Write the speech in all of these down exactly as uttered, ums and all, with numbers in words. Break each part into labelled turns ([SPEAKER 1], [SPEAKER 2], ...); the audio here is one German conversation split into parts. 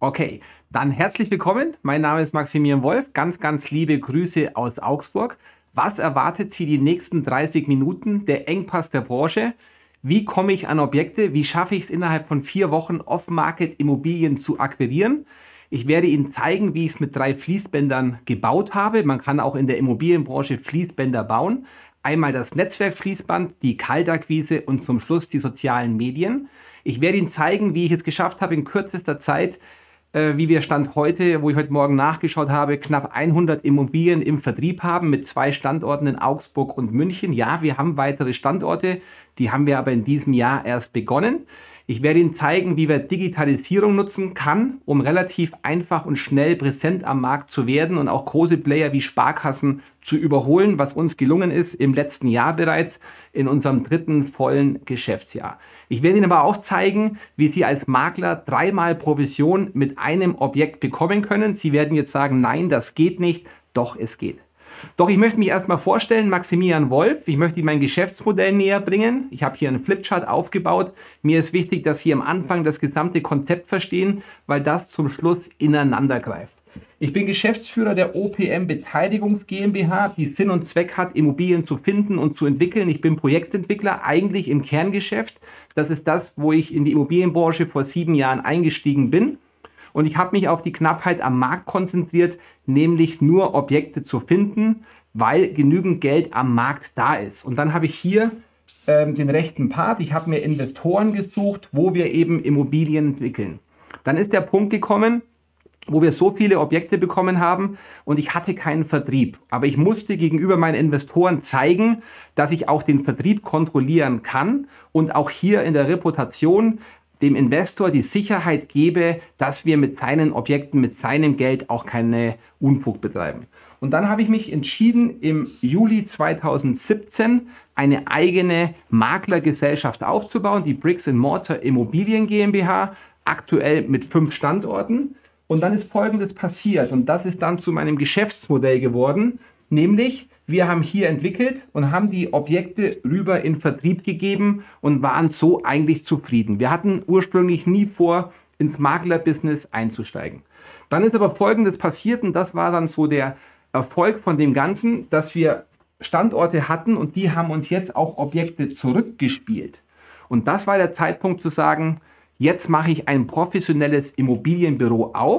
[SPEAKER 1] Okay, dann herzlich willkommen. Mein Name ist Maximilian Wolf. Ganz, ganz liebe Grüße aus Augsburg. Was erwartet Sie die nächsten dreißig Minuten? Der Engpass der Branche. Wie komme ich an Objekte? Wie schaffe ich es innerhalb von vier Wochen Off-Market Immobilien zu akquirieren? Ich werde Ihnen zeigen, wie ich es mit drei Fließbändern gebaut habe. Man kann auch in der Immobilienbranche Fließbänder bauen. Einmal das Netzwerkfließband, die Kaltakquise und zum Schluss die sozialen Medien. Ich werde Ihnen zeigen, wie ich es geschafft habe, in kürzester Zeit, äh, wie wir Stand heute, wo ich heute Morgen nachgeschaut habe, knapp hundert Immobilien im Vertrieb haben mit zwei Standorten in Augsburg und München. Ja, wir haben weitere Standorte, die haben wir aber in diesem Jahr erst begonnen. Ich werde Ihnen zeigen, wie wir Digitalisierung nutzen kann, um relativ einfach und schnell präsent am Markt zu werden und auch große Player wie Sparkassen zu überholen, was uns gelungen ist im letzten Jahr bereits in unserem dritten vollen Geschäftsjahr. Ich werde Ihnen aber auch zeigen, wie Sie als Makler dreimal Provision mit einem Objekt bekommen können. Sie werden jetzt sagen, nein, das geht nicht. Doch, es geht. Doch ich möchte mich erstmal vorstellen, Maximilian Wolf. Ich möchte Ihnen mein Geschäftsmodell näher bringen. Ich habe hier einen Flipchart aufgebaut. Mir ist wichtig, dass Sie am Anfang das gesamte Konzept verstehen, weil das zum Schluss ineinander greift. Ich bin Geschäftsführer der O P M Beteiligungs GmbH, die Sinn und Zweck hat, Immobilien zu finden und zu entwickeln. Ich bin Projektentwickler, eigentlich im Kerngeschäft. Das ist das, wo ich in die Immobilienbranche vor sieben Jahren eingestiegen bin. Und ich habe mich auf die Knappheit am Markt konzentriert, nämlich nur Objekte zu finden, weil genügend Geld am Markt da ist. Und dann habe ich hier ähm, den rechten Part. Ich habe mir Investoren gesucht, wo wir eben Immobilien entwickeln. Dann ist der Punkt gekommen, wo wir so viele Objekte bekommen haben und ich hatte keinen Vertrieb. Aber ich musste gegenüber meinen Investoren zeigen, dass ich auch den Vertrieb kontrollieren kann und auch hier in der Reputation dem Investor die Sicherheit gebe, dass wir mit seinen Objekten, mit seinem Geld auch keine Unfug betreiben. Und dann habe ich mich entschieden, im Juli zweitausendsiebzehn eine eigene Maklergesellschaft aufzubauen, die Bricks and Mortar Immobilien GmbH, aktuell mit fünf Standorten. Und dann ist Folgendes passiert und das ist dann zu meinem Geschäftsmodell geworden, nämlich wir haben hier entwickelt und haben die Objekte rüber in Vertrieb gegeben und waren so eigentlich zufrieden. Wir hatten ursprünglich nie vor, ins Maklerbusiness einzusteigen. Dann ist aber Folgendes passiert und das war dann so der Erfolg von dem Ganzen, dass wir Standorte hatten und die haben uns jetzt auch Objekte zurückgespielt. Und das war der Zeitpunkt zu sagen, jetzt mache ich ein professionelles Immobilienbüro auf.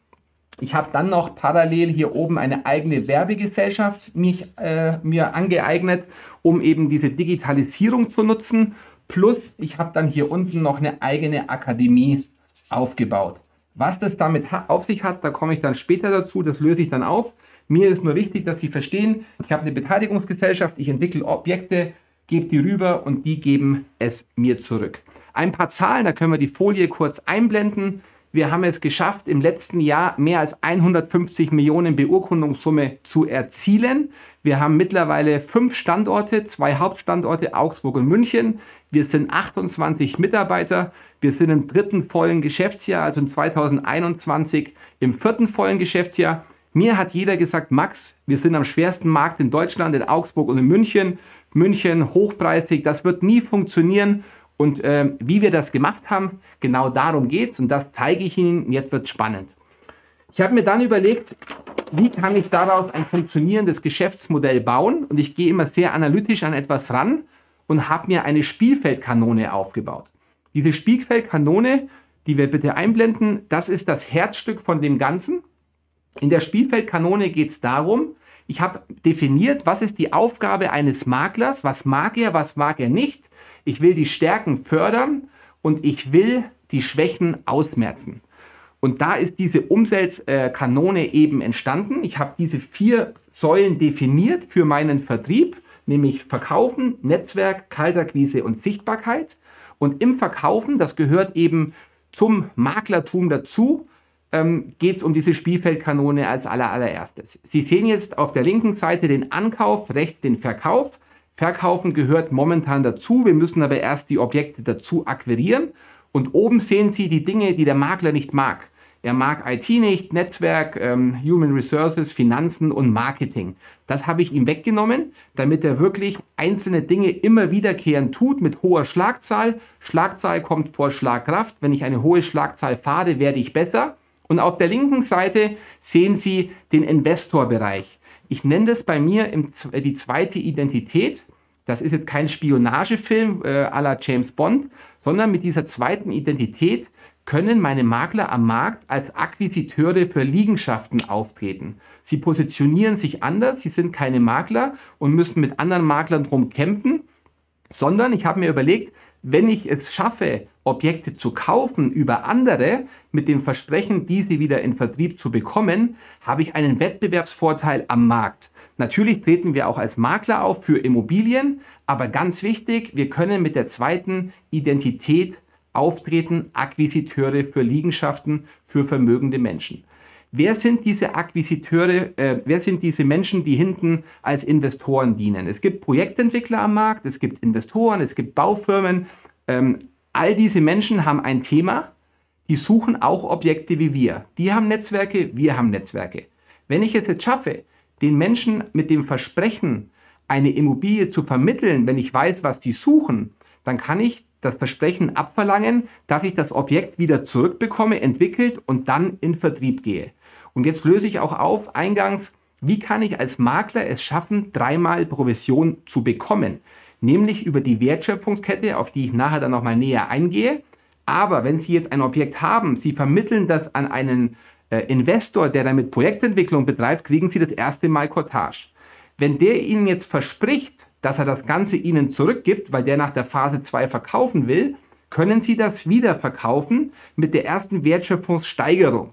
[SPEAKER 1] Ich habe dann noch parallel hier oben eine eigene Werbegesellschaft mich, äh, mir angeeignet, um eben diese Digitalisierung zu nutzen. Plus ich habe dann hier unten noch eine eigene Akademie aufgebaut. Was das damit auf sich hat, da komme ich dann später dazu, das löse ich dann auf. Mir ist nur wichtig, dass Sie verstehen, ich habe eine Beteiligungsgesellschaft, ich entwickle Objekte, gebe die rüber und die geben es mir zurück. Ein paar Zahlen, da können wir die Folie kurz einblenden. Wir haben es geschafft, im letzten Jahr mehr als hundertfünfzig Millionen Beurkundungssumme zu erzielen. Wir haben mittlerweile fünf Standorte, zwei Hauptstandorte, Augsburg und München. Wir sind achtundzwanzig Mitarbeiter. Wir sind im dritten vollen Geschäftsjahr, also in zweitausendeinundzwanzig im vierten vollen Geschäftsjahr. Mir hat jeder gesagt, Max, wir sind am schwersten Markt in Deutschland, in Augsburg und in München. München hochpreisig, das wird nie funktionieren. Und äh, wie wir das gemacht haben, genau darum geht es und das zeige ich Ihnen. Jetzt wird es spannend. Ich habe mir dann überlegt, wie kann ich daraus ein funktionierendes Geschäftsmodell bauen und ich gehe immer sehr analytisch an etwas ran und habe mir eine Spielfeldkanone aufgebaut. Diese Spielfeldkanone, die wir bitte einblenden, das ist das Herzstück von dem Ganzen. In der Spielfeldkanone geht es darum, ich habe definiert, was ist die Aufgabe eines Maklers, was mag er, was mag er nicht. Ich will die Stärken fördern und ich will die Schwächen ausmerzen. Und da ist diese Umsatzkanone eben entstanden. Ich habe diese vier Säulen definiert für meinen Vertrieb, nämlich Verkaufen, Netzwerk, Kaltakquise und Sichtbarkeit. Und im Verkaufen, das gehört eben zum Maklertum dazu, ähm, geht es um diese Spielfeldkanone als aller, allererstes. Sie sehen jetzt auf der linken Seite den Ankauf, rechts den Verkauf. Verkaufen gehört momentan dazu, wir müssen aber erst die Objekte dazu akquirieren. Und oben sehen Sie die Dinge, die der Makler nicht mag. Er mag I T nicht, Netzwerk, ähm, Human Resources, Finanzen und Marketing. Das habe ich ihm weggenommen, damit er wirklich einzelne Dinge immer wiederkehrend tut mit hoher Schlagzahl. Schlagzahl kommt vor Schlagkraft. Wenn ich eine hohe Schlagzahl fahre, werde ich besser. Und auf der linken Seite sehen Sie den Investorbereich. Ich nenne das bei mir im, die zweite Identität. Das ist jetzt kein Spionagefilm äh, à la James Bond, sondern mit dieser zweiten Identität können meine Makler am Markt als Akquisiteure für Liegenschaften auftreten. Sie positionieren sich anders, sie sind keine Makler und müssen mit anderen Maklern drum kämpfen, sondern ich habe mir überlegt, wenn ich es schaffe, Objekte zu kaufen über andere, mit dem Versprechen, diese wieder in Vertrieb zu bekommen, habe ich einen Wettbewerbsvorteil am Markt. Natürlich treten wir auch als Makler auf für Immobilien, aber ganz wichtig, wir können mit der zweiten Identität auftreten, Akquisiteure für Liegenschaften, für vermögende Menschen. Wer sind diese Akquisiteure, äh, wer sind diese Menschen, die hinten als Investoren dienen? Es gibt Projektentwickler am Markt, es gibt Investoren, es gibt Baufirmen. Ähm, all diese Menschen haben ein Thema, die suchen auch Objekte wie wir. Die haben Netzwerke, wir haben Netzwerke. Wenn ich es jetzt schaffe, den Menschen mit dem Versprechen, eine Immobilie zu vermitteln, wenn ich weiß, was die suchen, dann kann ich das Versprechen abverlangen, dass ich das Objekt wieder zurückbekomme, entwickelt und dann in Vertrieb gehe. Und jetzt löse ich auch auf, eingangs, wie kann ich als Makler es schaffen, dreimal Provision zu bekommen? Nämlich über die Wertschöpfungskette, auf die ich nachher dann nochmal näher eingehe. Aber wenn Sie jetzt ein Objekt haben, Sie vermitteln das an einen äh, Investor, der damit Projektentwicklung betreibt, kriegen Sie das erste Mal Cottage. Wenn der Ihnen jetzt verspricht, dass er das Ganze Ihnen zurückgibt, weil der nach der Phase zwei verkaufen will, können Sie das wieder verkaufen mit der ersten Wertschöpfungssteigerung.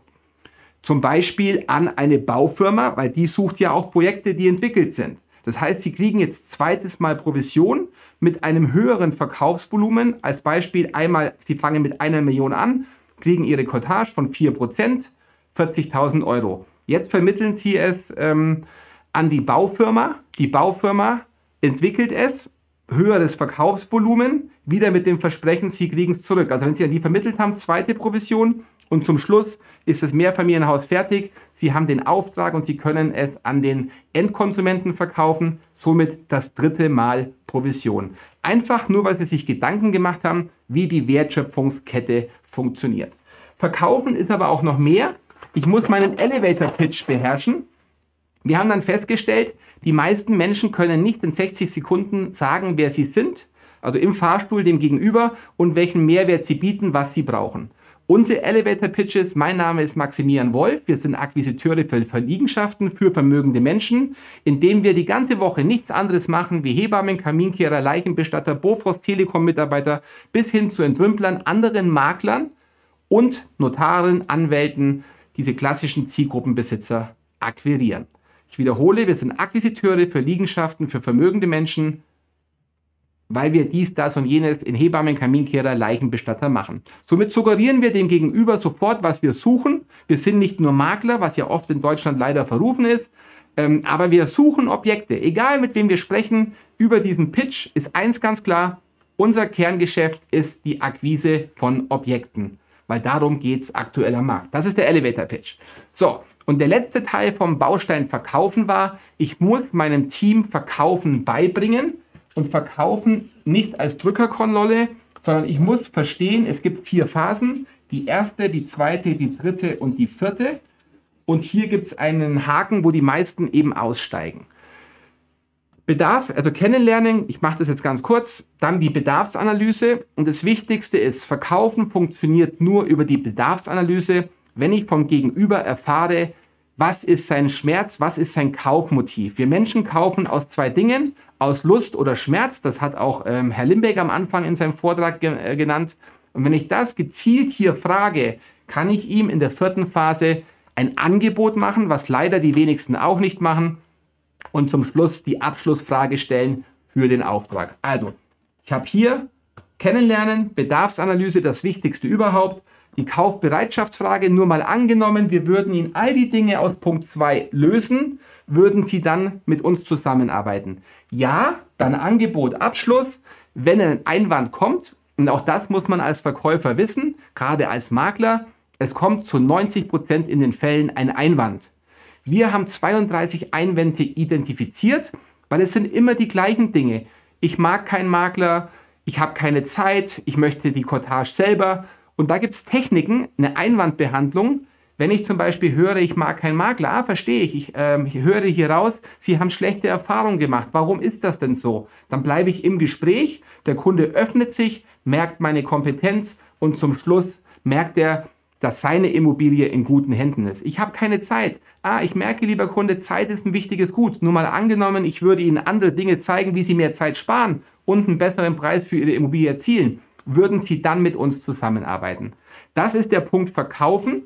[SPEAKER 1] Zum Beispiel an eine Baufirma, weil die sucht ja auch Projekte, die entwickelt sind. Das heißt, Sie kriegen jetzt zweites Mal Provision mit einem höheren Verkaufsvolumen. Als Beispiel einmal, Sie fangen mit einer Million an, kriegen Ihre Cottage von vier Prozent, vierzigtausend Euro. Jetzt vermitteln Sie es ähm, an die Baufirma. Die Baufirma entwickelt es, höheres Verkaufsvolumen, wieder mit dem Versprechen, Sie kriegen es zurück. Also wenn Sie an die vermittelt haben, zweite Provision und zum Schluss ist das Mehrfamilienhaus fertig. Sie haben den Auftrag und Sie können es an den Endkonsumenten verkaufen, somit das dritte Mal Provision. Einfach nur, weil Sie sich Gedanken gemacht haben, wie die Wertschöpfungskette funktioniert. Verkaufen ist aber auch noch mehr. Ich muss meinen Elevator-Pitch beherrschen. Wir haben dann festgestellt, die meisten Menschen können nicht in sechzig Sekunden sagen, wer sie sind, also im Fahrstuhl dem Gegenüber und welchen Mehrwert sie bieten, was sie brauchen. Unsere Elevator Pitches, mein Name ist Maximilian Wolf, wir sind Akquisiteure für Liegenschaften, für vermögende Menschen, indem wir die ganze Woche nichts anderes machen wie Hebammen, Kaminkehrer, Leichenbestatter, Bofrost, Telekom-Mitarbeiter bis hin zu Entrümplern, anderen Maklern und Notaren, Anwälten, diese klassischen Zielgruppenbesitzer akquirieren. Ich wiederhole, wir sind Akquisiteure für Liegenschaften, für vermögende Menschen, weil wir dies, das und jenes in Hebammen, Kaminkehrer, Leichenbestatter machen. Somit suggerieren wir dem Gegenüber sofort, was wir suchen. Wir sind nicht nur Makler, was ja oft in Deutschland leider verrufen ist, ähm, aber wir suchen Objekte. Egal mit wem wir sprechen, über diesen Pitch ist eins ganz klar, unser Kerngeschäft ist die Akquise von Objekten, weil darum geht es aktuell am Markt. Das ist der Elevator Pitch. So. Und der letzte Teil vom Baustein Verkaufen war, ich muss meinem Team Verkaufen beibringen und Verkaufen nicht als Drückerkontrolle, sondern ich muss verstehen, es gibt vier Phasen, die erste, die zweite, die dritte und die vierte. Und hier gibt es einen Haken, wo die meisten eben aussteigen. Bedarf, also kennenlernen, ich mache das jetzt ganz kurz, dann die Bedarfsanalyse. Und das Wichtigste ist, Verkaufen funktioniert nur über die Bedarfsanalyse, wenn ich vom Gegenüber erfahre, was ist sein Schmerz, was ist sein Kaufmotiv. Wir Menschen kaufen aus zwei Dingen, aus Lust oder Schmerz, das hat auch ähm, Herr Limbeck am Anfang in seinem Vortrag ge äh, genannt. Und wenn ich das gezielt hier frage, kann ich ihm in der vierten Phase ein Angebot machen, was leider die wenigsten auch nicht machen, und zum Schluss die Abschlussfrage stellen für den Auftrag. Also, ich habe hier Kennenlernen, Bedarfsanalyse, das Wichtigste überhaupt. Die Kaufbereitschaftsfrage, nur mal angenommen, wir würden Ihnen all die Dinge aus Punkt zwei lösen, würden Sie dann mit uns zusammenarbeiten? Ja, dann Angebot, Abschluss, wenn ein Einwand kommt, und auch das muss man als Verkäufer wissen, gerade als Makler, es kommt zu neunzig Prozent in den Fällen ein Einwand. Wir haben zweiunddreißig Einwände identifiziert, weil es sind immer die gleichen Dinge. Ich mag keinen Makler, ich habe keine Zeit, ich möchte die Cottage selber. Und da gibt es Techniken, eine Einwandbehandlung. Wenn ich zum Beispiel höre, ich mag keinen Makler, ah, verstehe ich, ich, ähm, ich höre hier raus, Sie haben schlechte Erfahrungen gemacht. Warum ist das denn so? Dann bleibe ich im Gespräch, der Kunde öffnet sich, merkt meine Kompetenz und zum Schluss merkt er, dass seine Immobilie in guten Händen ist. Ich habe keine Zeit. Ah, ich merke, lieber Kunde, Zeit ist ein wichtiges Gut. Nur mal angenommen, ich würde Ihnen andere Dinge zeigen, wie Sie mehr Zeit sparen und einen besseren Preis für Ihre Immobilie erzielen. Würden Sie dann mit uns zusammenarbeiten? Das ist der Punkt Verkaufen.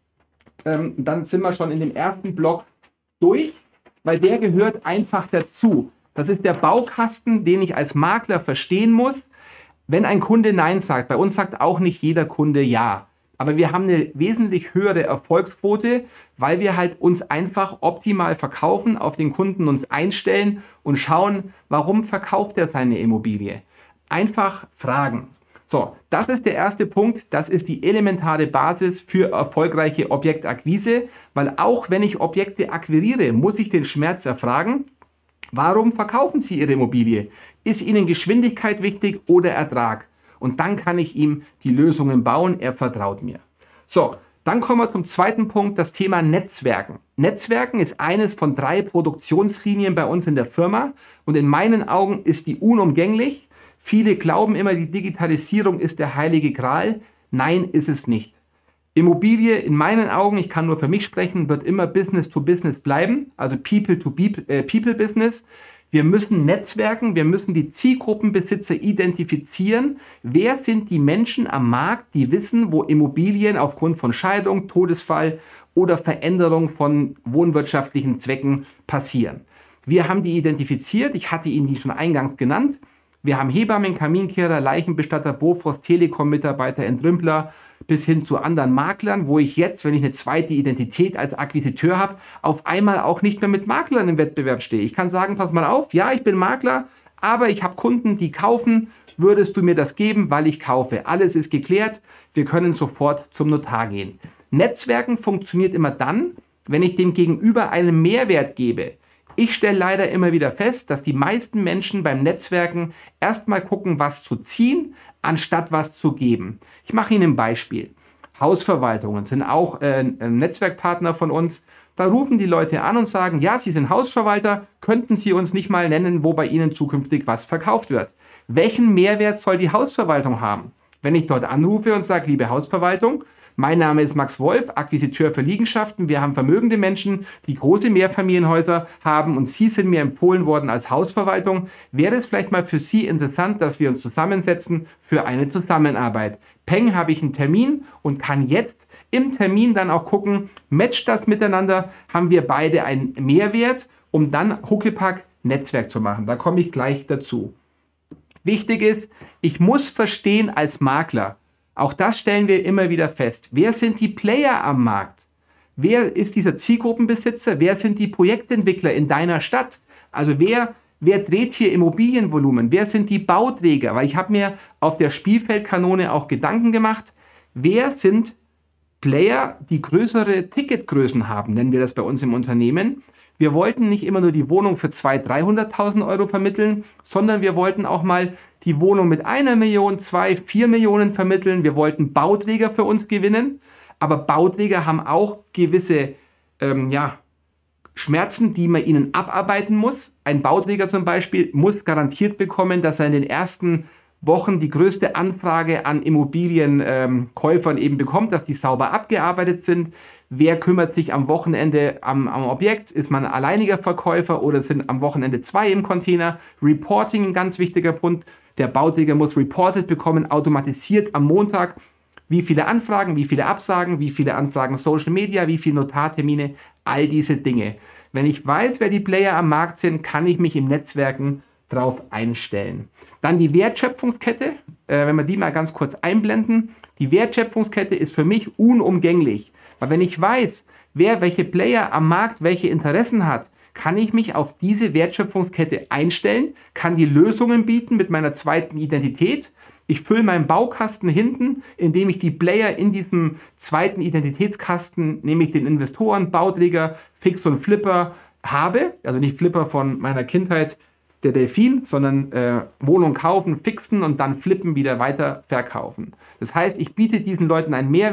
[SPEAKER 1] Ähm, dann sind wir schon in dem ersten Block durch, weil der gehört einfach dazu. Das ist der Baukasten, den ich als Makler verstehen muss. Wenn ein Kunde Nein sagt, bei uns sagt auch nicht jeder Kunde Ja. Aber wir haben eine wesentlich höhere Erfolgsquote, weil wir halt uns einfach optimal verkaufen, auf den Kunden uns einstellen und schauen, warum verkauft er seine Immobilie. Einfach fragen. So, das ist der erste Punkt. Das ist die elementare Basis für erfolgreiche Objektakquise, weil auch wenn ich Objekte akquiriere, muss ich den Schmerz erfragen. Warum verkaufen Sie Ihre Immobilie? Ist Ihnen Geschwindigkeit wichtig oder Ertrag? Und dann kann ich ihm die Lösungen bauen, er vertraut mir. So, dann kommen wir zum zweiten Punkt, das Thema Netzwerken. Netzwerken ist eines von drei Produktionslinien bei uns in der Firma und in meinen Augen ist die unumgänglich. Viele glauben immer, die Digitalisierung ist der heilige Gral. Nein, ist es nicht. Immobilie in meinen Augen, ich kann nur für mich sprechen, wird immer Business to Business bleiben, also People to People Business. Wir müssen netzwerken, wir müssen die Zielgruppenbesitzer identifizieren. Wer sind die Menschen am Markt, die wissen, wo Immobilien aufgrund von Scheidung, Todesfall oder Veränderung von wohnwirtschaftlichen Zwecken passieren? Wir haben die identifiziert, ich hatte Ihnen die schon eingangs genannt. Wir haben Hebammen, Kaminkehrer, Leichenbestatter, Bofors, Telekom-Mitarbeiter, Entrümpler bis hin zu anderen Maklern, wo ich jetzt, wenn ich eine zweite Identität als Akquisiteur habe, auf einmal auch nicht mehr mit Maklern im Wettbewerb stehe. Ich kann sagen, pass mal auf, ja, ich bin Makler, aber ich habe Kunden, die kaufen. Würdest du mir das geben, weil ich kaufe? Alles ist geklärt. Wir können sofort zum Notar gehen. Netzwerken funktioniert immer dann, wenn ich dem Gegenüber einen Mehrwert gebe. Ich stelle leider immer wieder fest, dass die meisten Menschen beim Netzwerken erstmal gucken, was zu ziehen, anstatt was zu geben. Ich mache Ihnen ein Beispiel. Hausverwaltungen sind auch äh, ein Netzwerkpartner von uns. Da rufen die Leute an und sagen, ja, Sie sind Hausverwalter, könnten Sie uns nicht mal nennen, wo bei Ihnen zukünftig was verkauft wird? Welchen Mehrwert soll die Hausverwaltung haben? Wenn ich dort anrufe und sage, liebe Hausverwaltung, mein Name ist Max Wolf, Akquisiteur für Liegenschaften. Wir haben vermögende Menschen, die große Mehrfamilienhäuser haben und Sie sind mir empfohlen worden als Hausverwaltung. Wäre es vielleicht mal für Sie interessant, dass wir uns zusammensetzen für eine Zusammenarbeit? Peng, habe ich einen Termin und kann jetzt im Termin dann auch gucken, matcht das miteinander, haben wir beide einen Mehrwert, um dann Huckepack Netzwerk zu machen. Da komme ich gleich dazu. Wichtig ist, ich muss verstehen als Makler, auch das stellen wir immer wieder fest. Wer sind die Player am Markt? Wer ist dieser Zielgruppenbesitzer? Wer sind die Projektentwickler in deiner Stadt? Also wer, wer dreht hier Immobilienvolumen? Wer sind die Bauträger? Weil ich habe mir auf der Spielfeldkanone auch Gedanken gemacht. Wer sind Player, die größere Ticketgrößen haben, nennen wir das bei uns im Unternehmen? Wir wollten nicht immer nur die Wohnung für zweihunderttausend, dreihunderttausend Euro vermitteln, sondern wir wollten auch mal die Wohnung mit einer Million, zwei, vier Millionen vermitteln. Wir wollten Bauträger für uns gewinnen, aber Bauträger haben auch gewisse ähm, ja, Schmerzen, die man ihnen abarbeiten muss. Ein Bauträger zum Beispiel muss garantiert bekommen, dass er in den ersten Wochen die größte Anfrage an Immobilienkäufern ähm, eben bekommt, dass die sauber abgearbeitet sind. Wer kümmert sich am Wochenende am, am Objekt? Ist man ein alleiniger Verkäufer oder sind am Wochenende zwei im Container? Reporting, ein ganz wichtiger Punkt. Der Bauträger muss reported bekommen, automatisiert am Montag, wie viele Anfragen, wie viele Absagen, wie viele Anfragen Social Media, wie viele Notartermine, all diese Dinge. Wenn ich weiß, wer die Player am Markt sind, kann ich mich im Netzwerken drauf einstellen. Dann die Wertschöpfungskette, äh, wenn wir die mal ganz kurz einblenden. Die Wertschöpfungskette ist für mich unumgänglich, weil wenn ich weiß, wer welche Player am Markt welche Interessen hat, kann ich mich auf diese Wertschöpfungskette einstellen, kann die Lösungen bieten mit meiner zweiten Identität. Ich fülle meinen Baukasten hinten, indem ich die Player in diesem zweiten Identitätskasten, nämlich den Investoren, Bauträger, Fix und Flipper habe. Also nicht Flipper von meiner Kindheit, der Delfin, sondern äh, Wohnung kaufen, fixen und dann flippen, wieder weiter verkaufen. Das heißt, ich biete diesen Leuten einen Mehrwert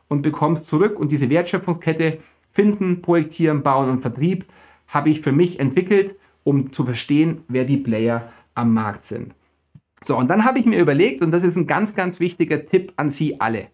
[SPEAKER 1] und bekomme es zurück. Und diese Wertschöpfungskette finden, projektieren, bauen und Vertrieb habe ich für mich entwickelt, um zu verstehen, wer die Player am Markt sind. So, und dann habe ich mir überlegt, und das ist ein ganz, ganz wichtiger Tipp an Sie alle.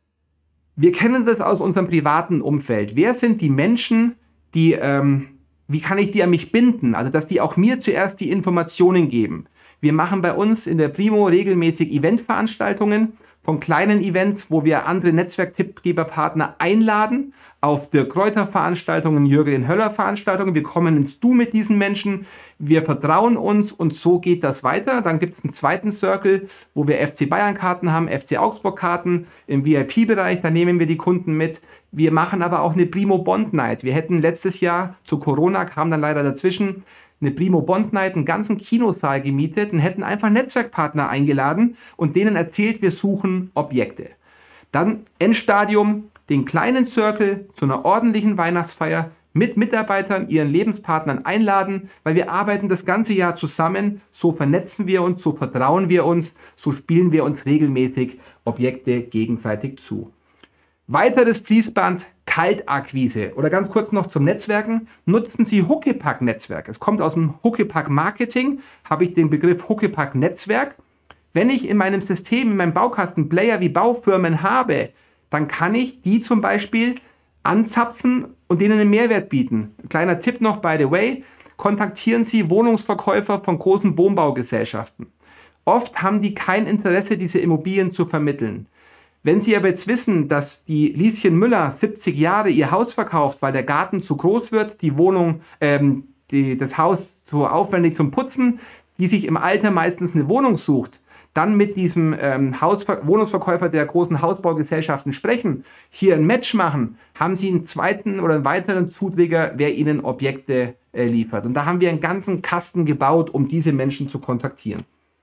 [SPEAKER 1] Wir kennen das aus unserem privaten Umfeld. Wer sind die Menschen, die, ähm, wie kann ich die an mich binden? Also, dass die auch mir zuerst die Informationen geben. Wir machen bei uns in der Primo regelmäßig Eventveranstaltungen, von kleinen Events, wo wir andere Netzwerktippgeberpartner einladen, auf Dirk Kräuter Veranstaltungen, Jürgen Höller Veranstaltungen. Wir kommen ins Du mit diesen Menschen, wir vertrauen uns und so geht das weiter. Dann gibt es einen zweiten Circle, wo wir F C Bayern Karten haben, F C Augsburg Karten im V I P-Bereich, da nehmen wir die Kunden mit. Wir machen aber auch eine Primo Bond Night. Wir hätten letztes Jahr, zu Corona kam dann leider dazwischen, eine Primo Bond Night, einen ganzen Kinosaal gemietet und hätten einfach Netzwerkpartner eingeladen und denen erzählt, wir suchen Objekte. Dann Endstadium, den kleinen Circle zu einer ordentlichen Weihnachtsfeier mit Mitarbeitern, ihren Lebenspartnern einladen, weil wir arbeiten das ganze Jahr zusammen, so vernetzen wir uns, so vertrauen wir uns, so spielen wir uns regelmäßig Objekte gegenseitig zu. Weiteres Fließband, Kaltakquise. Oder ganz kurz noch zum Netzwerken. Nutzen Sie Huckepack-Netzwerk. Es kommt aus dem Huckepack-Marketing, habe ich den Begriff Huckepack-Netzwerk. Wenn ich in meinem System, in meinem Baukasten Player wie Baufirmen habe, dann kann ich die zum Beispiel anzapfen und denen einen Mehrwert bieten. Kleiner Tipp noch, by the way, kontaktieren Sie Wohnungsverkäufer von großen Wohnbaugesellschaften. Oft haben die kein Interesse, diese Immobilien zu vermitteln. Wenn Sie aber jetzt wissen, dass die Lieschen Müller siebzig Jahre ihr Haus verkauft, weil der Garten zu groß wird, die Wohnung, ähm, die, das Haus zu aufwendig zum Putzen, die sich im Alter meistens eine Wohnung sucht, dann mit diesem ähm, Hausver- Wohnungsverkäufer der großen Hausbaugesellschaften sprechen, hier ein Match machen, haben Sie einen zweiten oder einen weiteren Zuträger, wer Ihnen Objekte äh, liefert. Und da haben wir einen ganzen Kasten gebaut, um diese Menschen zu kontaktieren.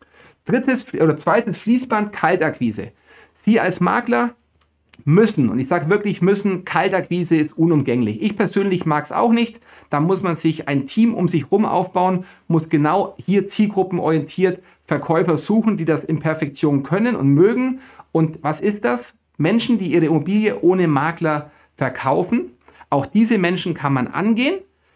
[SPEAKER 1] Drittes oder zweites Fließband, Kaltakquise. Sie als Makler müssen, und ich sage wirklich müssen, Kaltakquise ist unumgänglich. Ich persönlich mag es auch nicht. Da muss man sich ein Team um sich herum aufbauen, muss genau hier zielgruppenorientiert Verkäufer suchen, die das in Perfektion können und mögen. Und was ist das? Menschen, die ihre Immobilie ohne Makler verkaufen. Auch diese Menschen kann man angehen.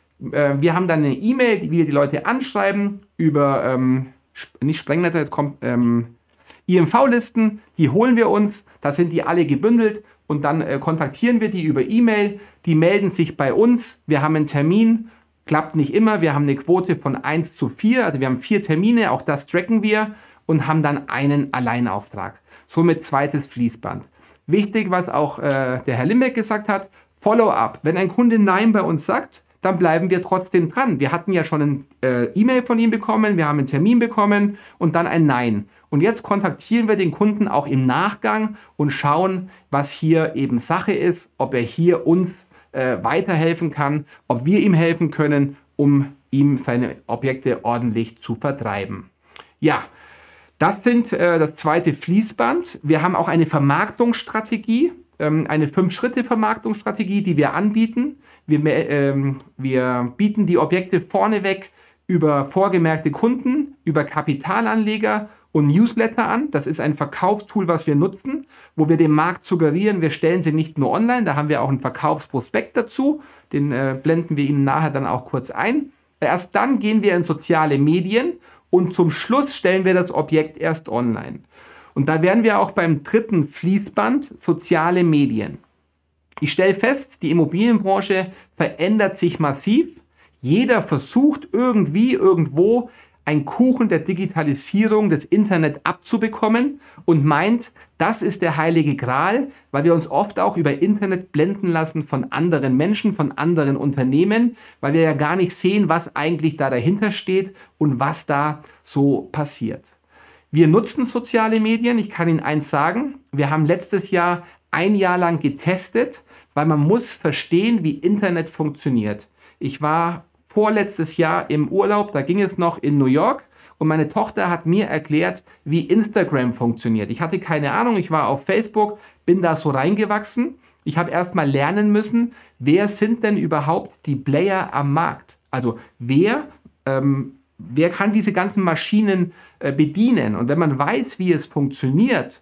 [SPEAKER 1] Wir haben dann eine E-Mail, wie wir die Leute anschreiben über, ähm, nicht Sprengnetter, jetzt kommt... Ähm, I M V-Listen, die holen wir uns, da sind die alle gebündelt und dann äh, kontaktieren wir die über E-Mail, die melden sich bei uns, wir haben einen Termin, klappt nicht immer, wir haben eine Quote von eins zu vier, also wir haben vier Termine, auch das tracken wir und haben dann einen Alleinauftrag. Somit zweites Fließband. Wichtig, was auch äh, der Herr Limbeck gesagt hat, Follow-up. Wenn ein Kunde Nein bei uns sagt, dann bleiben wir trotzdem dran. Wir hatten ja schon ein äh, E-Mail von ihm bekommen, wir haben einen Termin bekommen und dann ein Nein. Und jetzt kontaktieren wir den Kunden auch im Nachgang und schauen, was hier eben Sache ist, ob er hier uns äh, weiterhelfen kann, ob wir ihm helfen können, um ihm seine Objekte ordentlich zu vertreiben. Ja, das sind äh, das zweite Fließband. Wir haben auch eine Vermarktungsstrategie, ähm, eine fünf-Schritte-Vermarktungsstrategie, die wir anbieten. Wir, ähm, wir bieten die Objekte vorneweg über vorgemerkte Kunden, über Kapitalanleger und Newsletter an. Das ist ein Verkaufstool, was wir nutzen, wo wir dem Markt suggerieren, wir stellen sie nicht nur online, da haben wir auch einen Verkaufsprospekt dazu, den äh, blenden wir Ihnen nachher dann auch kurz ein. Erst dann gehen wir in soziale Medien und zum Schluss stellen wir das Objekt erst online. Und da wären wir auch beim dritten Fließband, soziale Medien. Ich stelle fest, die Immobilienbranche verändert sich massiv. Jeder versucht irgendwie, irgendwo einen Kuchen der Digitalisierung des Internet abzubekommen und meint, das ist der heilige Gral, weil wir uns oft auch über Internet blenden lassen von anderen Menschen, von anderen Unternehmen, weil wir ja gar nicht sehen, was eigentlich da dahinter steht und was da so passiert. Wir nutzen soziale Medien. Ich kann Ihnen eins sagen, wir haben letztes Jahr ein Jahr lang getestet, weil man muss verstehen, wie Internet funktioniert. Ich war vorletztes Jahr im Urlaub, da ging es noch in New York und meine Tochter hat mir erklärt, wie Instagram funktioniert. Ich hatte keine Ahnung, ich war auf Facebook, bin da so reingewachsen. Ich habe erst mal lernen müssen, wer sind denn überhaupt die Player am Markt? Also wer, ähm, wer kann diese ganzen Maschinen äh, bedienen? Und wenn man weiß, wie es funktioniert,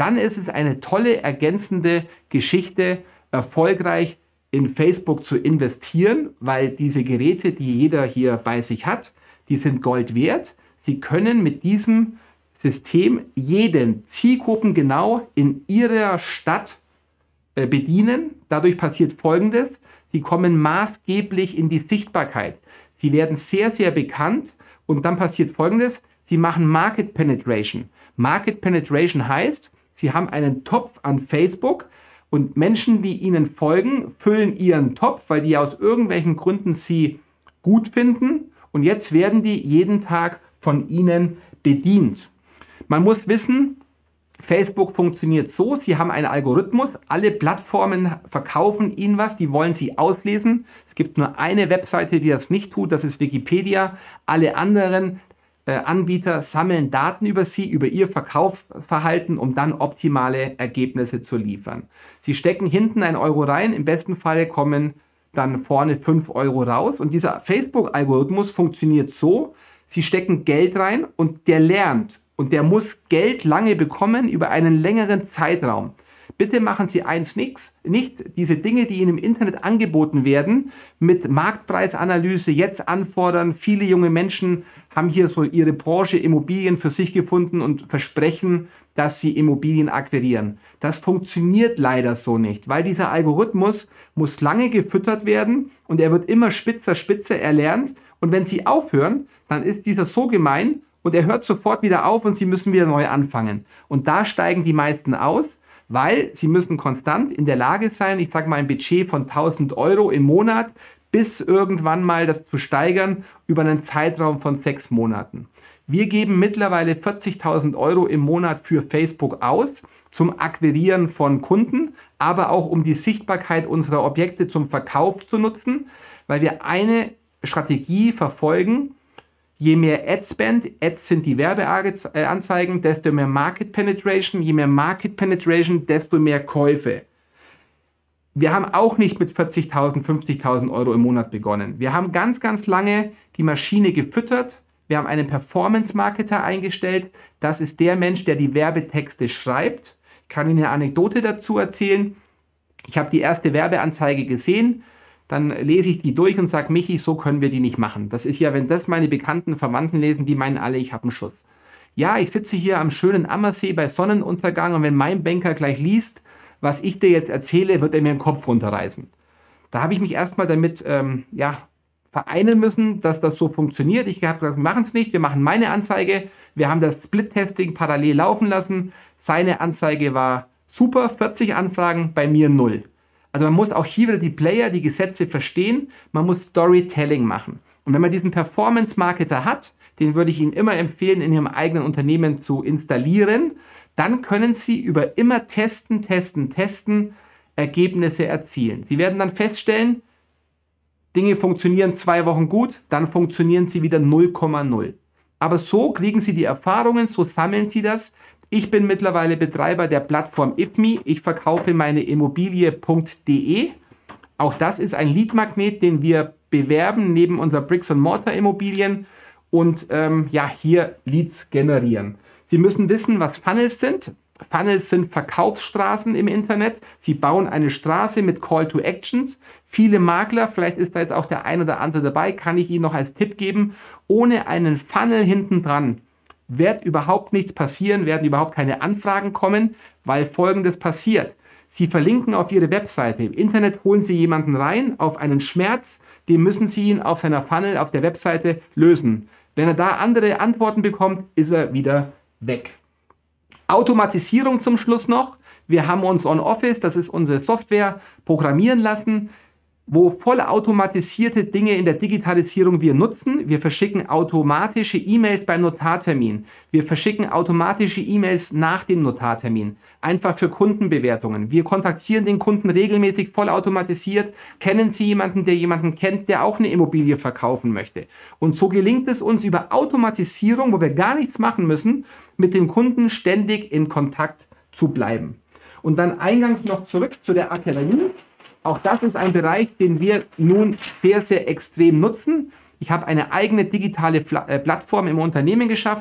[SPEAKER 1] dann ist es eine tolle ergänzende Geschichte, erfolgreich in Facebook zu investieren, weil diese Geräte, die jeder hier bei sich hat, die sind Gold wert. Sie können mit diesem System jeden zielgruppengenau in ihrer Stadt äh, bedienen. Dadurch passiert Folgendes: Sie kommen maßgeblich in die Sichtbarkeit. Sie werden sehr, sehr bekannt und dann passiert Folgendes: Sie machen Market Penetration. Market Penetration heißt, Sie haben einen Topf an Facebook und Menschen, die Ihnen folgen, füllen Ihren Topf, weil die aus irgendwelchen Gründen Sie gut finden, und jetzt werden die jeden Tag von Ihnen bedient. Man muss wissen, Facebook funktioniert so: Sie haben einen Algorithmus, alle Plattformen verkaufen Ihnen was, die wollen Sie auslesen. Es gibt nur eine Webseite, die das nicht tut, das ist Wikipedia. Alle anderen äh, Anbieter sammeln Daten über Sie, über Ihr Verkaufsverhalten, um dann optimale Ergebnisse zu liefern. Sie stecken hinten einen Euro rein, im besten Fall kommen dann vorne fünf Euro raus, und dieser Facebook-Algorithmus funktioniert so: Sie stecken Geld rein und der lernt. Und der muss Geld lange bekommen über einen längeren Zeitraum. Bitte machen Sie eins nix, nicht, diese Dinge, die Ihnen im Internet angeboten werden, mit Marktpreisanalyse jetzt anfordern. Viele junge Menschen haben hier so ihre Branche Immobilien für sich gefunden und versprechen, dass sie Immobilien akquirieren. Das funktioniert leider so nicht, weil dieser Algorithmus muss lange gefüttert werden und er wird immer spitzer, spitzer erlernt. Und wenn Sie aufhören, dann ist dieser so gemein, und er hört sofort wieder auf und Sie müssen wieder neu anfangen. Und da steigen die meisten aus, weil sie müssen konstant in der Lage sein, ich sage mal ein Budget von tausend Euro im Monat, bis irgendwann mal das zu steigern über einen Zeitraum von sechs Monaten. Wir geben mittlerweile vierzigtausend Euro im Monat für Facebook aus, zum Akquirieren von Kunden, aber auch um die Sichtbarkeit unserer Objekte zum Verkauf zu nutzen, weil wir eine Strategie verfolgen: Je mehr Ad-Spend, Ads sind die Werbeanzeigen, desto mehr Market Penetration. Je mehr Market Penetration, desto mehr Käufe. Wir haben auch nicht mit vierzigtausend, fünfzigtausend Euro im Monat begonnen. Wir haben ganz, ganz lange die Maschine gefüttert. Wir haben einen Performance-Marketer eingestellt. Das ist der Mensch, der die Werbetexte schreibt. Ich kann Ihnen eine Anekdote dazu erzählen. Ich habe die erste Werbeanzeige gesehen. Dann lese ich die durch und sage: Michi, so können wir die nicht machen. Das ist ja, wenn das meine bekannten Verwandten lesen, die meinen alle, ich habe einen Schuss. Ja, ich sitze hier am schönen Ammersee bei Sonnenuntergang, und wenn mein Banker gleich liest, was ich dir jetzt erzähle, wird er mir den Kopf runterreißen. Da habe ich mich erstmal damit ähm, ja, vereinen müssen, dass das so funktioniert. Ich habe gesagt, wir machen es nicht, wir machen meine Anzeige. Wir haben das Split-Testing parallel laufen lassen. Seine Anzeige war super, vierzig Anfragen, bei mir null. Also man muss auch hier wieder die Player, die Gesetze verstehen. Man muss Storytelling machen. Und wenn man diesen Performance-Marketer hat, den würde ich Ihnen immer empfehlen, in Ihrem eigenen Unternehmen zu installieren, dann können Sie über immer testen, testen, testen Ergebnisse erzielen. Sie werden dann feststellen, Dinge funktionieren zwei Wochen gut, dann funktionieren sie wieder null Komma null. Aber so kriegen Sie die Erfahrungen, so sammeln Sie das. Ich bin mittlerweile Betreiber der Plattform I F M I. Ich verkaufe meine Immobilie punkt de. Auch das ist ein Lead-Magnet, den wir bewerben neben unserer Bricks-and-Mortar-Immobilien und ähm, ja, hier Leads generieren. Sie müssen wissen, was Funnels sind. Funnels sind Verkaufsstraßen im Internet. Sie bauen eine Straße mit Call to Actions. Viele Makler, vielleicht ist da jetzt auch der ein oder andere dabei, kann ich Ihnen noch als Tipp geben: Ohne einen Funnel hinten dran wird überhaupt nichts passieren, werden überhaupt keine Anfragen kommen, weil Folgendes passiert. Sie verlinken auf Ihre Webseite. Im Internet holen Sie jemanden rein auf einen Schmerz, den müssen Sie ihn auf seiner Funnel auf der Webseite lösen. Wenn er da andere Antworten bekommt, ist er wieder weg. Automatisierung zum Schluss noch. Wir haben uns OnOffice, das ist unsere Software, programmieren lassen, wo vollautomatisierte Dinge in der Digitalisierung wir nutzen. Wir verschicken automatische E-Mails beim Notartermin. Wir verschicken automatische E-Mails nach dem Notartermin. Einfach für Kundenbewertungen. Wir kontaktieren den Kunden regelmäßig vollautomatisiert. Kennen Sie jemanden, der jemanden kennt, der auch eine Immobilie verkaufen möchte? Und so gelingt es uns über Automatisierung, wo wir gar nichts machen müssen, mit dem Kunden ständig in Kontakt zu bleiben. Und dann eingangs noch zurück zu der Akademie. Auch das ist ein Bereich, den wir nun sehr, sehr extrem nutzen. Ich habe eine eigene digitale Plattform im Unternehmen geschaffen.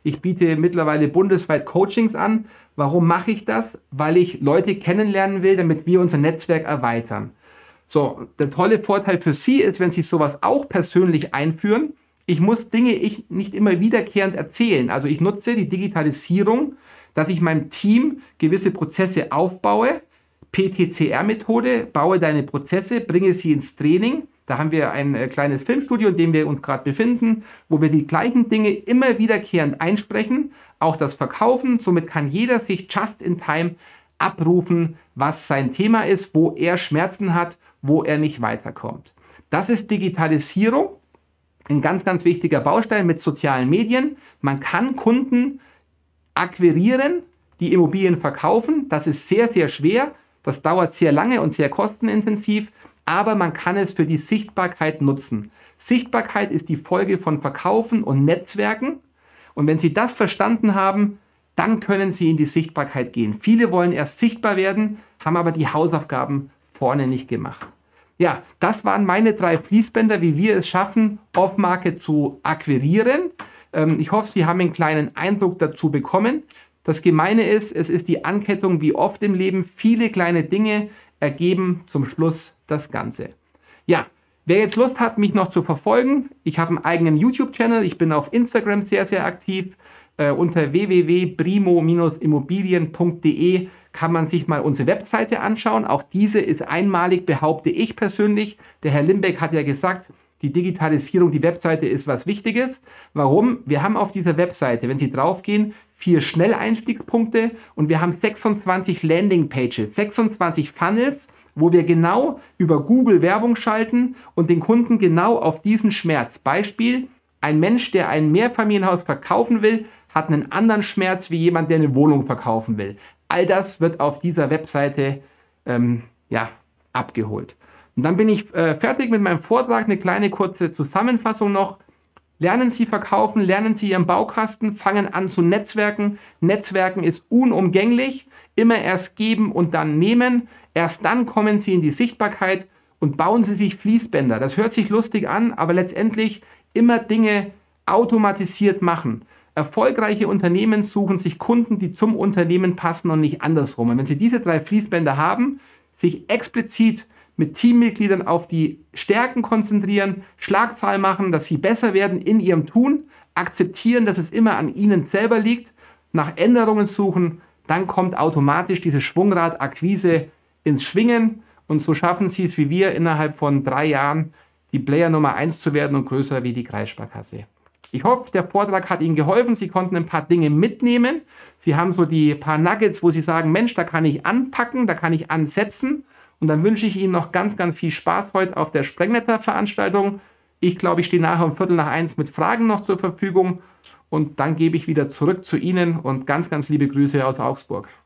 [SPEAKER 1] Ich biete mittlerweile bundesweit Coachings an. Warum mache ich das? Weil ich Leute kennenlernen will, damit wir unser Netzwerk erweitern. So, der tolle Vorteil für Sie ist, wenn Sie sowas auch persönlich einführen, ich muss Dinge ich nicht immer wiederkehrend erzählen. Also ich nutze die Digitalisierung, dass ich meinem Team gewisse Prozesse aufbaue, P T C R-Methode, baue deine Prozesse, bringe sie ins Training. Da haben wir ein äh, kleines Filmstudio, in dem wir uns gerade befinden, wo wir die gleichen Dinge immer wiederkehrend einsprechen, auch das Verkaufen. Somit kann jeder sich just in time abrufen, was sein Thema ist, wo er Schmerzen hat, wo er nicht weiterkommt. Das ist Digitalisierung, ein ganz, ganz wichtiger Baustein mit sozialen Medien. Man kann Kunden akquirieren, die Immobilien verkaufen. Das ist sehr, sehr schwer. Das dauert sehr lange und sehr kostenintensiv, aber man kann es für die Sichtbarkeit nutzen. Sichtbarkeit ist die Folge von Verkaufen und Netzwerken. Und wenn Sie das verstanden haben, dann können Sie in die Sichtbarkeit gehen. Viele wollen erst sichtbar werden, haben aber die Hausaufgaben vorne nicht gemacht. Ja, das waren meine drei Fließbänder, wie wir es schaffen, Off-Market zu akquirieren. Ähm, ich hoffe, Sie haben einen kleinen Eindruck dazu bekommen. Das Gemeine ist, es ist die Ankettung wie oft im Leben. Viele kleine Dinge ergeben zum Schluss das Ganze. Ja, wer jetzt Lust hat, mich noch zu verfolgen, ich habe einen eigenen YouTube-Channel, ich bin auf Instagram sehr, sehr aktiv. Äh, unter w w w punkt brimo Bindestrich immobilien punkt de kann man sich mal unsere Webseite anschauen. Auch diese ist einmalig, behaupte ich persönlich. Der Herr Limbeck hat ja gesagt, die Digitalisierung, die Webseite ist was Wichtiges. Warum? Wir haben auf dieser Webseite, wenn Sie draufgehen, vier Schnelleinstiegspunkte und wir haben sechsundzwanzig Landingpages, sechsundzwanzig Funnels, wo wir genau über Google Werbung schalten und den Kunden genau auf diesen Schmerz. Beispiel, ein Mensch, der ein Mehrfamilienhaus verkaufen will, hat einen anderen Schmerz wie jemand, der eine Wohnung verkaufen will. All das wird auf dieser Webseite ähm, ja, abgeholt. Und dann bin ich äh, fertig mit meinem Vortrag, eine kleine kurze Zusammenfassung noch. Lernen Sie verkaufen, lernen Sie Ihren Baukasten, fangen an zu netzwerken. Netzwerken ist unumgänglich, immer erst geben und dann nehmen. Erst dann kommen Sie in die Sichtbarkeit und bauen Sie sich Fließbänder. Das hört sich lustig an, aber letztendlich immer Dinge automatisiert machen. Erfolgreiche Unternehmen suchen sich Kunden, die zum Unternehmen passen und nicht andersrum. Und wenn Sie diese drei Fließbänder haben, sich explizit mit Teammitgliedern auf die Stärken konzentrieren, Schlagzahl machen, dass sie besser werden in ihrem Tun, akzeptieren, dass es immer an ihnen selber liegt, nach Änderungen suchen, dann kommt automatisch diese Schwungrad-Akquise ins Schwingen und so schaffen Sie es wie wir innerhalb von drei Jahren, die Player Nummer eins zu werden und größer wie die Kreissparkasse. Ich hoffe, der Vortrag hat Ihnen geholfen. Sie konnten ein paar Dinge mitnehmen. Sie haben so die paar Nuggets, wo Sie sagen, Mensch, da kann ich anpacken, da kann ich ansetzen. Und dann wünsche ich Ihnen noch ganz, ganz viel Spaß heute auf der Sprengnetter-Veranstaltung. Ich glaube, ich stehe nachher um Viertel nach eins mit Fragen noch zur Verfügung. Und dann gebe ich wieder zurück zu Ihnen und ganz, ganz liebe Grüße aus Augsburg.